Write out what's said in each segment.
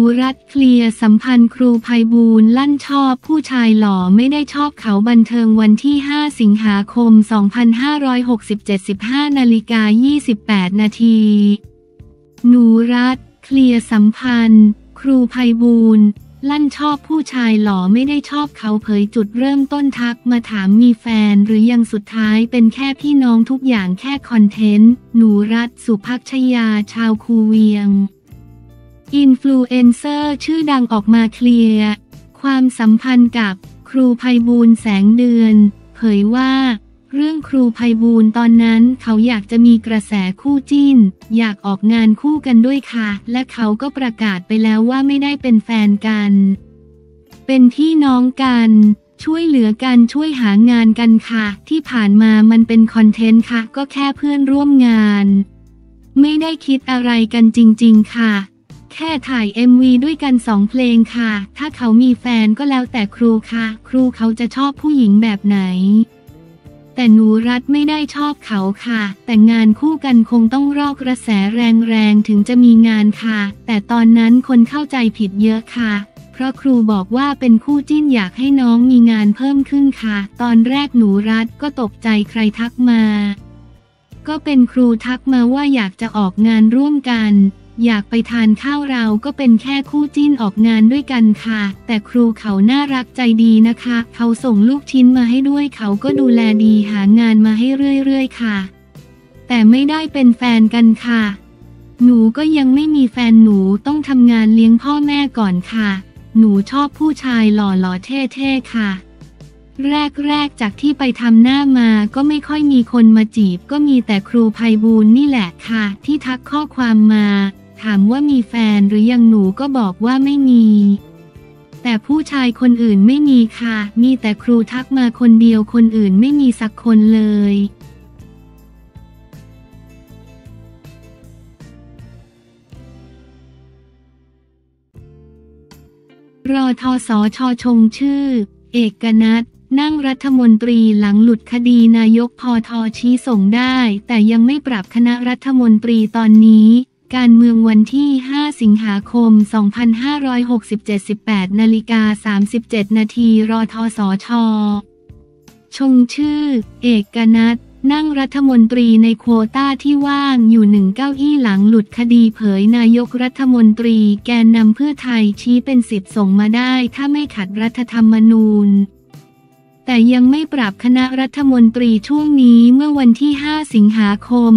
รัตน์เคลียร์สัมพันธ์ครูไพบูลย์ลั่นชอบผู้ชายหล่อไม่ได้ชอบเขาบันเทิงวันที่ 5 สิงหาคม 2567 15:28 นาทีหนูรัตน์เคลียร์สัมพันธ์ครูไพบูลย์ลั่นชอบผู้ชายหล่อไม่ได้ชอบเขาเผยจุดเริ่มต้นทักมาถามมีแฟนหรือยังสุดท้ายเป็นแค่พี่น้องทุกอย่างแค่คอนเทนต์หนูรัตน์ สุภักชยาชาวคูเวียงอินฟลูเอนเซอร์ชื่อดังออกมาเคลียร์ความสัมพันธ์กับครูไพบูลย์แสงเดือนเผยว่าเรื่องครูไพบูลย์ตอนนั้นเขาอยากจะมีกระแสคู่จิ้นอยากออกงานคู่กันด้วยค่ะและเขาก็ประกาศไปแล้วว่าไม่ได้เป็นแฟนกันเป็นพี่น้องกันช่วยเหลือกันช่วยหางานกันค่ะที่ผ่านมามันเป็นคอนเทนต์ค่ะก็แค่เพื่อนร่วมงานไม่ได้คิดอะไรกันจริงๆค่ะแค่ถ่าย MV ด้วยกัน2 เพลงค่ะถ้าเขามีแฟนก็แล้วแต่ครูค่ะครูเขาจะชอบผู้หญิงแบบไหนแต่หนูรัตน์ไม่ได้ชอบเขาค่ะแต่งานคู่กันคงต้องรอกกระแสแรงๆถึงจะมีงานค่ะแต่ตอนนั้นคนเข้าใจผิดเยอะค่ะเพราะครูบอกว่าเป็นคู่จิ้นอยากให้น้องมีงานเพิ่มขึ้นค่ะตอนแรกหนูรัตน์ก็ตกใจใครทักมาก็เป็นครูทักมาว่าอยากจะออกงานร่วมกันอยากไปทานข้าวเราก็เป็นแค่คู่จิ้นออกงานด้วยกันค่ะแต่ครูเขาน่ารักใจดีนะคะเขาส่งลูกชิ้นมาให้ด้วยเขาก็ดูแลดีหางานมาให้เรื่อยๆค่ะแต่ไม่ได้เป็นแฟนกันค่ะหนูก็ยังไม่มีแฟนหนูต้องทำงานเลี้ยงพ่อแม่ก่อนค่ะหนูชอบผู้ชายหล่อๆเท่ๆค่ะแรกจากที่ไปทำหน้ามาก็ไม่ค่อยมีคนมาจีบก็มีแต่ครูไพบูลย์นี่แหละค่ะที่ทักข้อความมาถามว่ามีแฟนหรือยังหนูก็บอกว่าไม่มีแต่ผู้ชายคนอื่นไม่มีค่ะมีแต่ครูทักมาคนเดียวคนอื่นไม่มีสักคนเลยรทสช.ชงชื่อเอกนัทนั่งรัฐมนตรีหลังหลุดคดีนายกพท.ชี้ส่งได้แต่ยังไม่ปรับคณะรัฐมนตรีตอนนี้การเมืองวันที่ 5 สิงหาคม 2567 18:37 นาทีรทสช.ชงชื่อเอกนัทนั่งรัฐมนตรีในโควต้าที่ว่างอยู่1 เก้าอี้หลังหลุดคดีเผยนายกรัฐมนตรีแกนนำเพื่อไทยชี้เป็น10ส่งมาได้ถ้าไม่ขัดรัฐธรรมนูญแต่ยังไม่ปรับคณะรัฐมนตรีช่วงนี้เมื่อวันที่ 5 สิงหาคม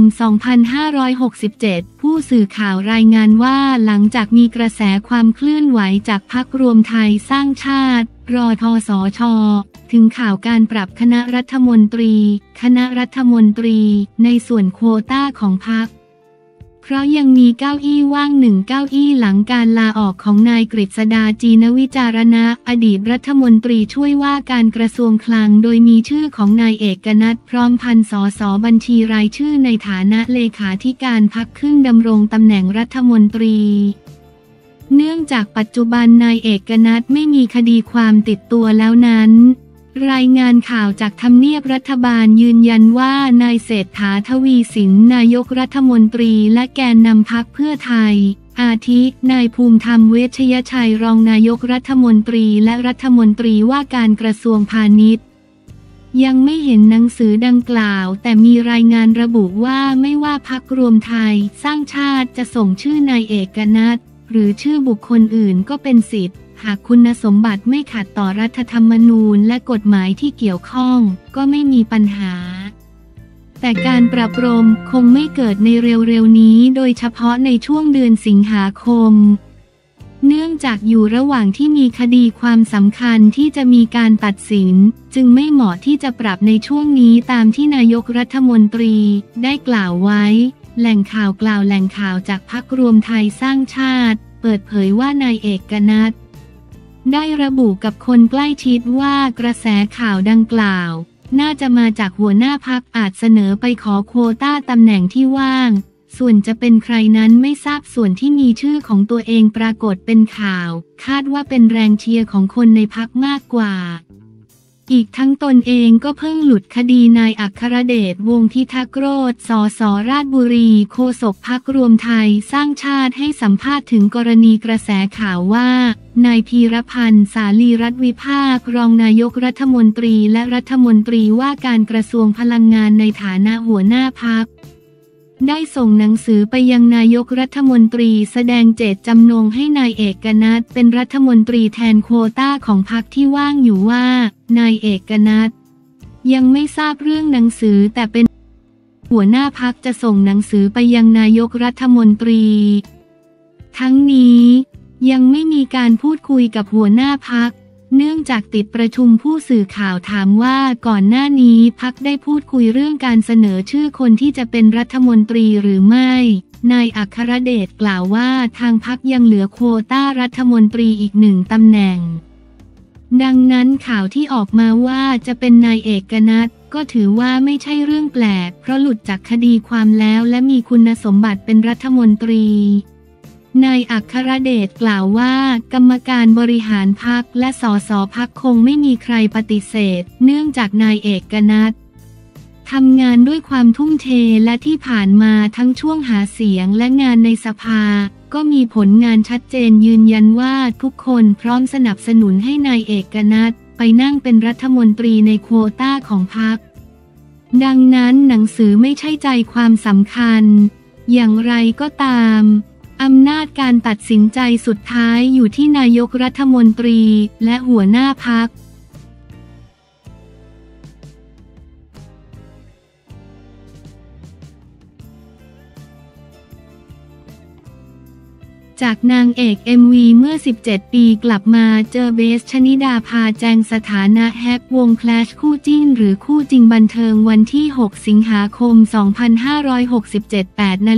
2567 ผู้สื่อข่าวรายงานว่าหลังจากมีกระแสความเคลื่อนไหวจากพรรครวมไทยสร้างชาติรทสช.ถึงข่าวการปรับคณะรัฐมนตรีในส่วนโควต้าของพรรคเพราะยังมีเก้าอี้ว่าง1 เก้าอี้หลังการลาออกของนายกฤษดาจีนวิจารณะอดีตรัฐมนตรีช่วยว่าการกระทรวงคลังโดยมีชื่อของนายเอกนัทพร้อมพันธ์สสบัญชีรายชื่อในฐานะเลขาธิการพรรคขึ้นดำรงตำแหน่งรัฐมนตรีเนื่องจากปัจจุบันนายเอกนัทไม่มีคดีความติดตัวแล้วนั้นรายงานข่าวจากทำเนียบรัฐบาลยืนยันว่านายเศรษฐา ทวีสินนายกรัฐมนตรีและแกนนำพรรคเพื่อไทยอาทินายภูมิธรรมเวชยชัยรองนายกรัฐมนตรีและรัฐมนตรีว่าการกระทรวงพาณิชย์ยังไม่เห็นหนังสือดังกล่าวแต่มีรายงานระบุว่าไม่ว่าพรรครวมไทยสร้างชาติจะส่งชื่อนายเอกนัทหรือชื่อบุคคลอื่นก็เป็นสิทธิ์หากคุณสมบัติไม่ขัดต่อรัฐธรรมนูญและกฎหมายที่เกี่ยวข้องก็ไม่มีปัญหาแต่การปรับปรุงคงไม่เกิดในเร็วๆนี้โดยเฉพาะในช่วงเดือนสิงหาคมเนื่องจากอยู่ระหว่างที่มีคดีความสำคัญที่จะมีการตัดสินจึงไม่เหมาะที่จะปรับในช่วงนี้ตามที่นายกรัฐมนตรีได้กล่าวไว้แหล่งข่าวจากพรรครวมไทยสร้างชาติเปิดเผยว่านายเอกนัทได้ระบุกับคนใกล้ชิดว่ากระแสข่าวดังกล่าวน่าจะมาจากหัวหน้าพรรคอาจเสนอไปขอโควต้าตำแหน่งที่ว่างส่วนจะเป็นใครนั้นไม่ทราบส่วนที่มีชื่อของตัวเองปรากฏเป็นข่าวคาดว่าเป็นแรงเชียร์ของคนในพรรคมากกว่าอีกทั้งตนเองก็เพิ่งหลุดคดีนายอัครเดช วงศ์พิทักษ์โรจน์ สส.ราชบุรีโฆษกพรรครวมไทยสร้างชาติให้สัมภาษณ์ถึงกรณีกระแสข่าวว่านายพีรพันธ์ สาลีรัตน์วิภาครองนายกรัฐมนตรีและรัฐมนตรีว่าการกระทรวงพลังงานในฐานะหัวหน้าพรรคได้ส่งหนังสือไปยังนายกรัฐมนตรีแสดงเจตจำนงให้นายเอกนัทเป็นรัฐมนตรีแทนโควต้าของพรรคที่ว่างอยู่ว่านายเอกนัทยังไม่ทราบเรื่องหนังสือแต่เป็นหัวหน้าพรรคจะส่งหนังสือไปยังนายกรัฐมนตรีทั้งนี้ยังไม่มีการพูดคุยกับหัวหน้าพรรคเนื่องจากติดประชุมผู้สื่อข่าวถามว่าก่อนหน้านี้พรรคได้พูดคุยเรื่องการเสนอชื่อคนที่จะเป็นรัฐมนตรีหรือไม่นายอัครเดชกล่าวว่าทางพรรคยังเหลือโควต้ารัฐมนตรีอีก1ตำแหน่งดังนั้นข่าวที่ออกมาว่าจะเป็นนายเอกนัทก็ถือว่าไม่ใช่เรื่องแปลกเพราะหลุดจากคดีความแล้วและมีคุณสมบัติเป็นรัฐมนตรีนายอัครเดชกล่าวว่ากรรมการบริหารพรรคและสสพรรคคงไม่มีใครปฏิเสธเนื่องจากนายเอกนัททำงานด้วยความทุ่มเทและที่ผ่านมาทั้งช่วงหาเสียงและงานในสภาก็มีผลงานชัดเจนยืนยันว่าทุกคนพร้อมสนับสนุนให้นายเอกนัทไปนั่งเป็นรัฐมนตรีในโควต้าของพรรคดังนั้นหนังสือไม่ใช่ใจความสำคัญอย่างไรก็ตามอำนาจการตัดสินใจสุดท้ายอยู่ที่นายกรัฐมนตรีและหัวหน้าพรรคจากนางเอก MV เมื่อ17 ปีกลับมาเจอเบส ชนิดาพาแจงสถานะแฮกวง Clash คู่จิ้นหรือคู่จริงบันเทิงวันที่ 6 สิงหาคม 2567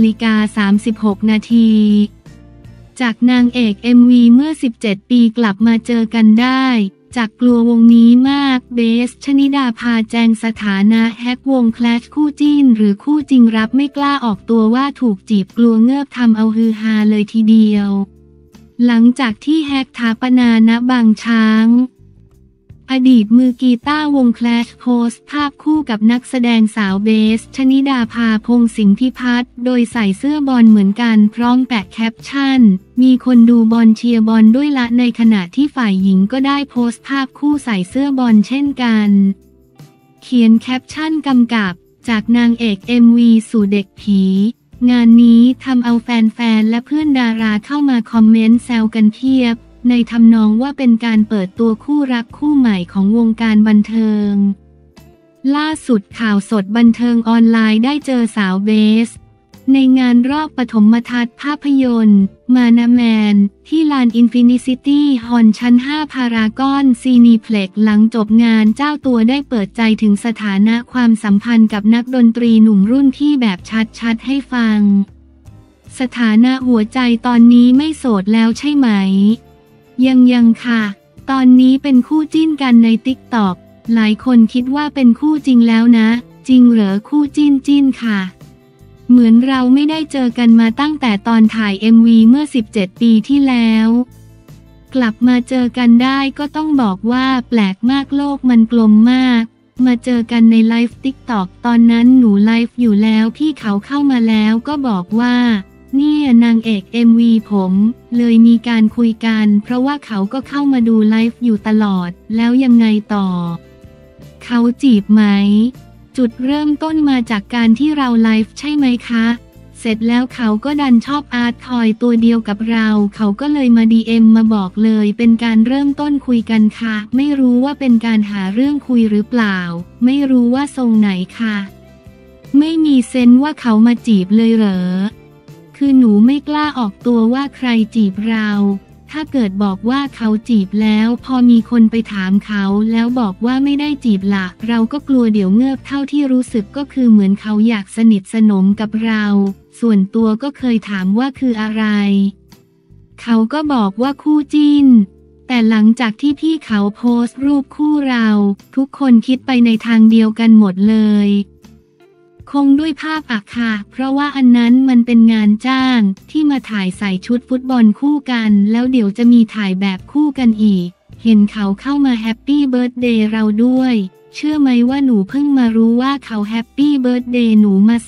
8:36 นาทีจากนางเอก MV เมื่อ17 ปีกลับมาเจอกันได้จากกลัววงนี้มากเบส ชนิดาพาแจงสถานะแฮกวง Clash คู่จิ้นหรือคู่จริงรับไม่กล้าออกตัวว่าถูกจีบกลัวเงือบทำเอาฮือฮาเลยทีเดียวหลังจากที่แฮกถาปนาณบางช้างอดีตมือกีตาร์วง Clash โพสต์ภาพคู่กับนักแสดงสาวเบส ชนิดาภาพงษ์สิงห์พิพัฒน์โดยใส่เสื้อบอลเหมือนกันพร้อมแปะแคปชั่นมีคนดูบอลเชียร์บอลด้วยละในขณะที่ฝ่ายหญิงก็ได้โพสต์ภาพคู่ใส่เสื้อบอลเช่นกันเขียนแคปชั่นกำกับจากนางเอก MV สู่เด็กผีงานนี้ทำเอาแฟนๆและเพื่อนดาราเข้ามาคอมเมนต์แซวกันเพียบในทำนองว่าเป็นการเปิดตัวคู่รักคู่ใหม่ของวงการบันเทิงล่าสุดข่าวสดบันเทิงออนไลน์ได้เจอสาวเบสในงานรอบปฐมทัศน์ภาพยนตร์มานาแมนที่ลานอินฟินิซิตี้ฮอลล์ชั้น 5 พารากอนซีนีเพล็กซ์หลังจบงานเจ้าตัวได้เปิดใจถึงสถานะความสัมพันธ์กับนักดนตรีหนุ่มรุ่นพี่แบบชัดๆให้ฟังสถานะหัวใจตอนนี้ไม่โสดแล้วใช่ไหมยังค่ะตอนนี้เป็นคู่จิ้นกันในติ๊กต็อกหลายคนคิดว่าเป็นคู่จริงแล้วนะจริงเหรอคู่จิ้นค่ะเหมือนเราไม่ได้เจอกันมาตั้งแต่ตอนถ่าย MV เมื่อ17 ปีที่แล้วกลับมาเจอกันได้ก็ต้องบอกว่าแปลกมากโลกมันกลมมากมาเจอกันในไลฟ์ติ๊กต็อกตอนนั้นหนูไลฟ์อยู่แล้วพี่เขาเข้ามาแล้วก็บอกว่าเนี่ยนางเอก MV ผมเลยมีการคุยกันเพราะว่าเขาก็เข้ามาดูไลฟ์อยู่ตลอดแล้วยังไงต่อเขาจีบไหมจุดเริ่มต้นมาจากการที่เราไลฟ์ใช่ไหมคะเสร็จแล้วเขาก็ดันชอบอาร์ตทอยตัวเดียวกับเราเขาก็เลยมา DM มาบอกเลยเป็นการเริ่มต้นคุยกันค่ะไม่รู้ว่าเป็นการหาเรื่องคุยหรือเปล่าไม่รู้ว่าทรงไหนค่ะไม่มีเซนส์ว่าเขามาจีบเลยเหรอคือหนูไม่กล้าออกตัวว่าใครจีบเราถ้าเกิดบอกว่าเขาจีบแล้วพอมีคนไปถามเขาแล้วบอกว่าไม่ได้จีบละเราก็กลัวเดี๋ยวเงือบเท่าที่รู้สึกก็คือเหมือนเขาอยากสนิทสนมกับเราส่วนตัวก็เคยถามว่าคืออะไรเขาก็บอกว่าคู่จิ้นแต่หลังจากที่พี่เขาโพสต์รูปคู่เราทุกคนคิดไปในทางเดียวกันหมดเลยคงด้วยภาพอะค่ะเพราะว่าอันนั้นมันเป็นงานจ้างที่มาถ่ายใส่ชุดฟุตบอลคู่กันแล้วเดี๋ยวจะมีถ่ายแบบคู่กันอีกเห็นเขาเข้ามาแฮปปี้เบิร์ธเดย์เราด้วยเชื่อไหมว่าหนูเพิ่งมารู้ว่าเขาแฮปปี้เบิร์ธเดย์หนูมา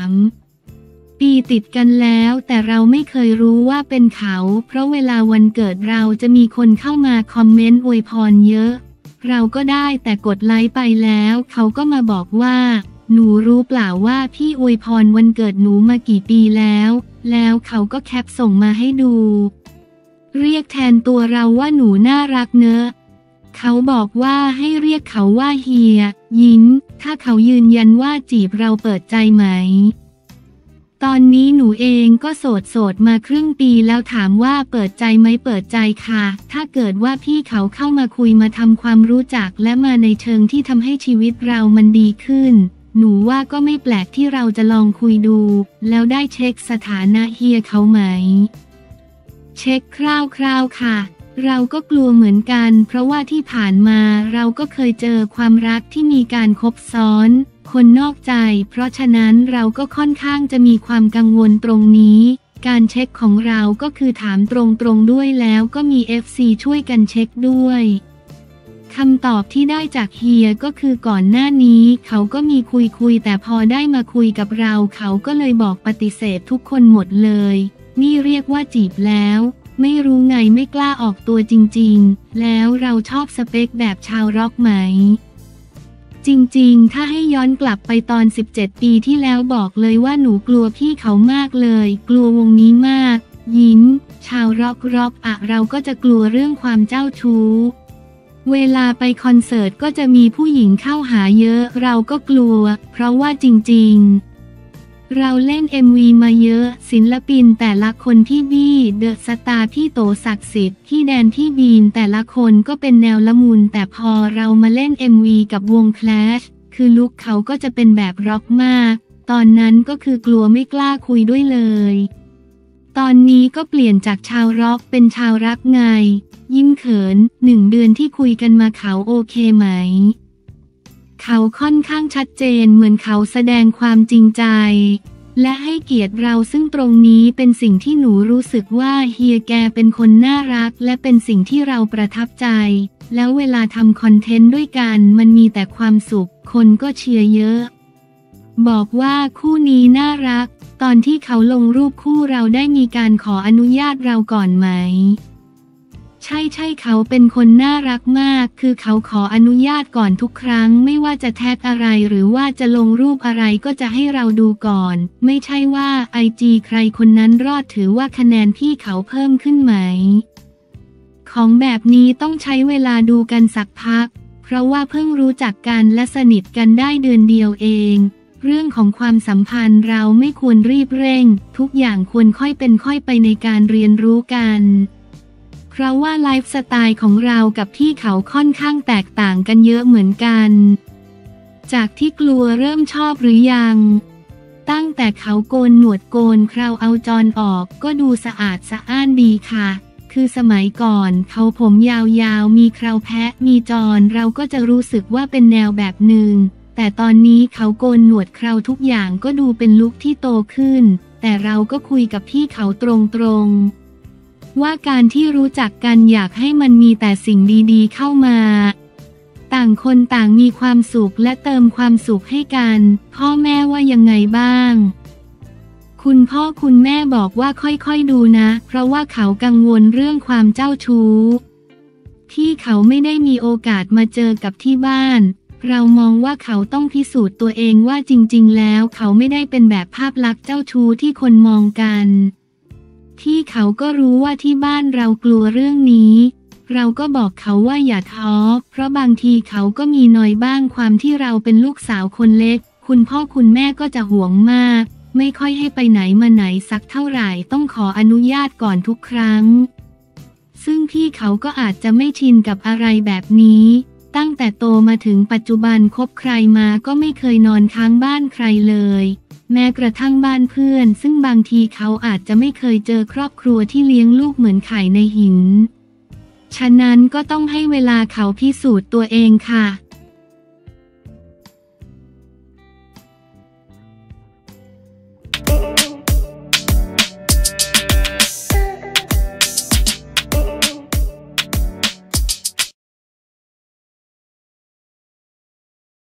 3 ปีติดกันแล้วแต่เราไม่เคยรู้ว่าเป็นเขาเพราะเวลาวันเกิดเราจะมีคนเข้ามาคอมเมนต์อวยพรเยอะเราก็ได้แต่กดไลค์ไปแล้วเขาก็มาบอกว่าหนูรู้เปล่าว่าพี่อวยพรวันเกิดหนูมากี่ปีแล้วเขาก็แคปส่งมาให้ดูเรียกแทนตัวเราว่าหนูน่ารักเนอะเขาบอกว่าให้เรียกเขาว่าเฮียยิ้มถ้าเขายืนยันว่าจีบเราเปิดใจไหมตอนนี้หนูเองก็โสดมาครึ่งปีแล้วถามว่าเปิดใจไหมเปิดใจค่ะถ้าเกิดว่าพี่เขาเข้ามาคุยมาทำความรู้จักและมาในเชิงที่ทำให้ชีวิตเรามันดีขึ้นหนูว่าก็ไม่แปลกที่เราจะลองคุยดูแล้วได้เช็คสถานะเฮียเขาไหมเช็คคร่าวๆค่ะเราก็กลัวเหมือนกันเพราะว่าที่ผ่านมาเราก็เคยเจอความรักที่มีการคบซ้อนคนนอกใจเพราะฉะนั้นเราก็ค่อนข้างจะมีความกังวลตรงนี้การเช็คของเราก็คือถามตรงๆด้วยแล้วก็มี FC ช่วยกันเช็คด้วยคำตอบที่ได้จากเฮียก็คือก่อนหน้านี้เขาก็มีคุยแต่พอได้มาคุยกับเราเขาก็เลยบอกปฏิเสธทุกคนหมดเลยนี่เรียกว่าจีบแล้วไม่รู้ไงไม่กล้าออกตัวจริงๆแล้วเราชอบสเปคแบบชาวร็อกไหมจริงๆถ้าให้ย้อนกลับไปตอน17 ปีที่แล้วบอกเลยว่าหนูกลัวพี่เขามากเลยกลัววงนี้มากยิ้มชาวร็อกอะเราก็จะกลัวเรื่องความเจ้าชู้เวลาไปคอนเสิร์ตก็จะมีผู้หญิงเข้าหาเยอะเราก็กลัวเพราะว่าจริงๆเราเล่น MV มาเยอะศิลปินแต่ละคนพี่บี้เดอะสตาร์พี่โตศักดิ์สิทธิ์พี่แดนพี่บีนแต่ละคนก็เป็นแนวละมุนแต่พอเรามาเล่น MV กับวง Clash คือลุคเขาก็จะเป็นแบบร็อกมากตอนนั้นก็คือกลัวไม่กล้าคุยด้วยเลยตอนนี้ก็เปลี่ยนจากชาวร็อกเป็นชาวรักไงยิ้มเขิน1 เดือนที่คุยกันมาเขาโอเคไหมเขาค่อนข้างชัดเจนเหมือนเขาแสดงความจริงใจและให้เกียรติเราซึ่งตรงนี้เป็นสิ่งที่หนูรู้สึกว่าเฮียแกเป็นคนน่ารักและเป็นสิ่งที่เราประทับใจแล้วเวลาทำคอนเทนต์ด้วยกันมันมีแต่ความสุขคนก็เชียร์เยอะบอกว่าคู่นี้น่ารักตอนที่เขาลงรูปคู่เราได้มีการขออนุญาตเราก่อนไหมใช่เขาเป็นคนน่ารักมากคือเขาขออนุญาตก่อนทุกครั้งไม่ว่าจะแท็กอะไรหรือว่าจะลงรูปอะไรก็จะให้เราดูก่อนไม่ใช่ว่าIGใครคนนั้นรอดถือว่าคะแนนพี่เขาเพิ่มขึ้นไหมของแบบนี้ต้องใช้เวลาดูกันสักพักเพราะว่าเพิ่งรู้จักกันและสนิทกันได้เดือนเดียวเองเรื่องของความสัมพันธ์เราไม่ควรรีบเร่งทุกอย่างควรค่อยเป็นค่อยไปในการเรียนรู้กันเพราะว่าไลฟ์สไตล์ของเรากับพี่เขาค่อนข้างแตกต่างกันเยอะเหมือนกันจากที่กลัวเริ่มชอบหรือยังตั้งแต่เขาโกนหนวดโกนเคราเอาจรออกก็ดูสะอาดสะอ้านดีค่ะคือสมัยก่อนเขาผมยาวๆมีเคราแพะมีจรเราก็จะรู้สึกว่าเป็นแนวแบบหนึ่งแต่ตอนนี้เขาโกนหนวดเคราทุกอย่างก็ดูเป็นลุคที่โตขึ้นแต่เราก็คุยกับพี่เขาตรงๆว่าการที่รู้จักกันอยากให้มันมีแต่สิ่งดีๆเข้ามาต่างคนต่างมีความสุขและเติมความสุขให้กันพ่อแม่ว่ายังไงบ้างคุณพ่อคุณแม่บอกว่าค่อยๆดูนะเพราะว่าเขากังวลเรื่องความเจ้าชู้ที่เขาไม่ได้มีโอกาสมาเจอกับที่บ้านเรามองว่าเขาต้องพิสูจน์ตัวเองว่าจริงๆแล้วเขาไม่ได้เป็นแบบภาพลักษณ์เจ้าชู้ที่คนมองกันที่เขาก็รู้ว่าที่บ้านเรากลัวเรื่องนี้เราก็บอกเขาว่าอย่าท้อเพราะบางทีเขาก็มีนอยบ้างความที่เราเป็นลูกสาวคนเล็กคุณพ่อคุณแม่ก็จะห่วงมากไม่ค่อยให้ไปไหนมาไหนสักเท่าไหร่ต้องขออนุญาตก่อนทุกครั้งซึ่งพี่เขาก็อาจจะไม่ชินกับอะไรแบบนี้ตั้งแต่โตมาถึงปัจจุบันคบใครมาก็ไม่เคยนอนค้างบ้านใครเลยแม้กระทั่งบ้านเพื่อนซึ่งบางทีเขาอาจจะไม่เคยเจอครอบครัวที่เลี้ยงลูกเหมือนไข่ในหินฉะนั้นก็ต้องให้เวลาเขาพิสูจน์ตัวเองค่ะ